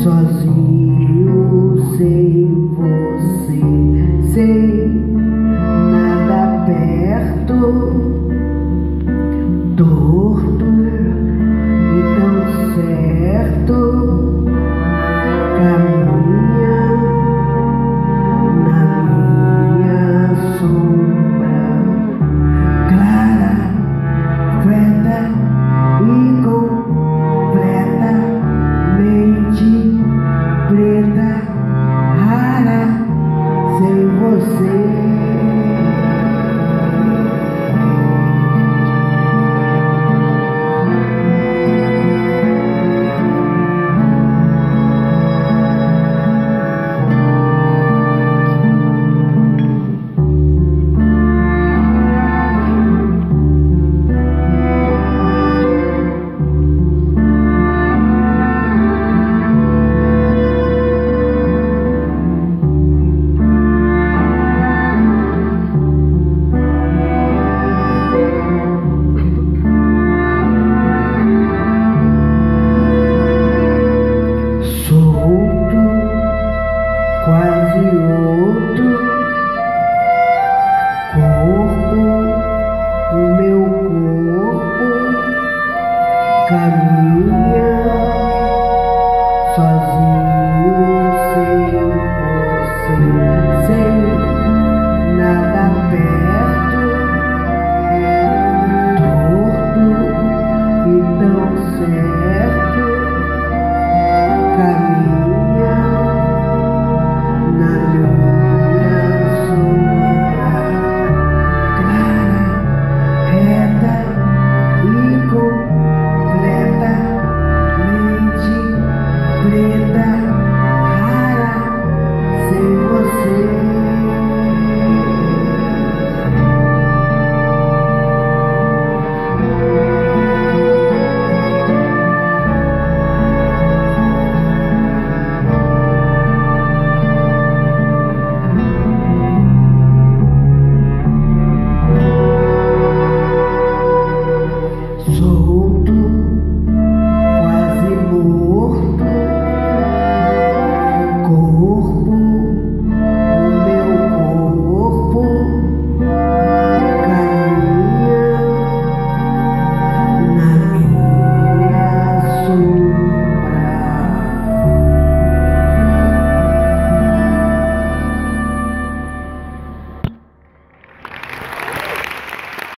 sozinho sem você, sem nada perto, torto e tão certo, caminha na minha sombra, clara, preta e completamente preta, rara, sem você. Quase outro corpo, o meu corpo caminha sozinho sem você, sem nada perto, torto e tão certo.